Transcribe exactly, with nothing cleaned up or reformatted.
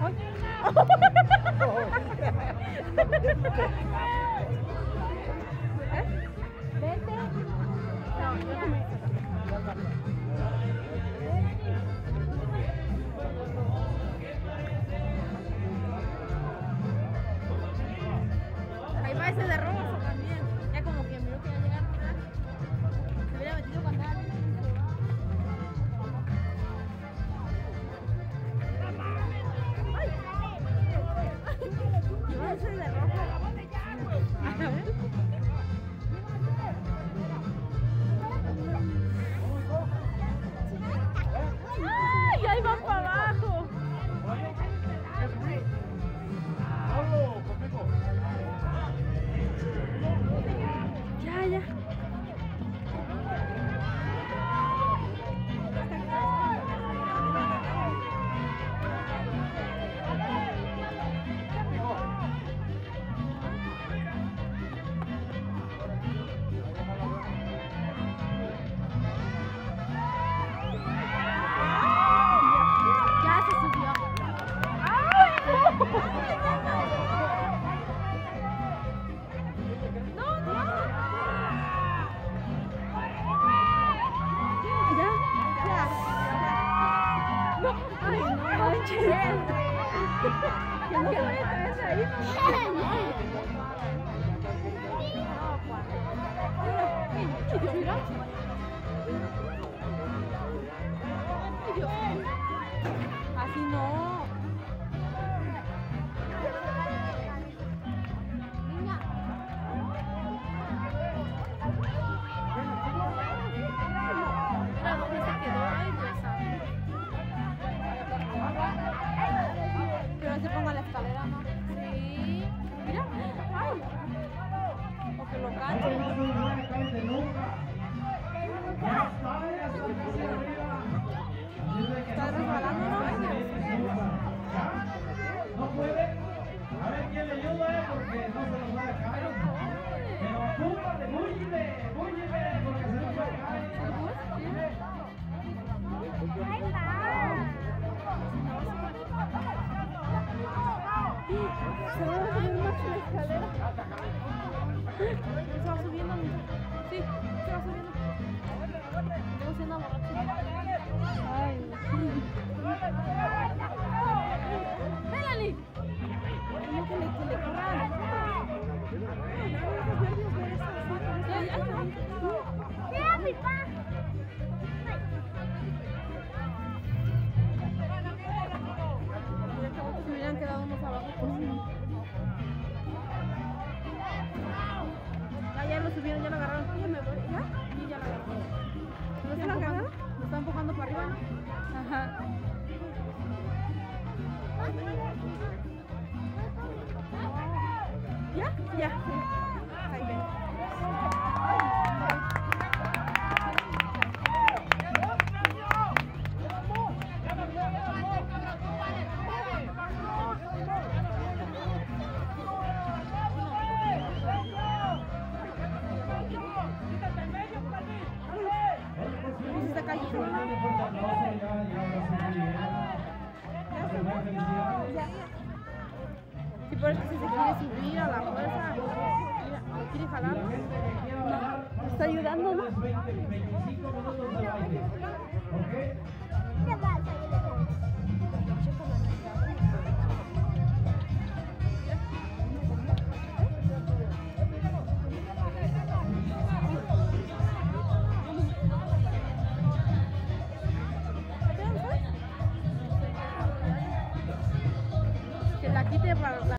Vete. No, yo también. Ahí va ese de rosa también. Ya como que miró que iba a llegar. Se hubiera metido con nada. Ay. Ese de rosa. ¡Ay! Ahí van para abajo. Ya, ya. Así no. Mira dónde se quedó. Ay, Dios santo. Pero se ponga la escalera, ¿no? Sí. Mira. Ay. O que lo cache. Está resbalando, ¿no? No puede. A ver quién le ayuda, porque no se nos va a caer. Pero apúrate, búyeme, búyeme, porque se nos va a caer. Se va a subir más la escalera. Se va subiendo. Sí, se va subiendo. Tengo siendo borracho. Ay, Melanie. No que le, que le corran. Ya, ya. Ya, mi papá. Se hubieran quedado unos abajo. Ya, ya lo subieron, ya lo agarraron. Ya me voy. ¿Ya? Sí, ya lo agarraron. ¿No se lo agarraron? Lo está empujando para arriba, ¿no? Ajá. ¿Ya? Ya. Ahí ven. Sí, por eso si se quiere subir a la fuerza, mira, quiere jalar, no, me está ayudando, ¿no? Que la quite para la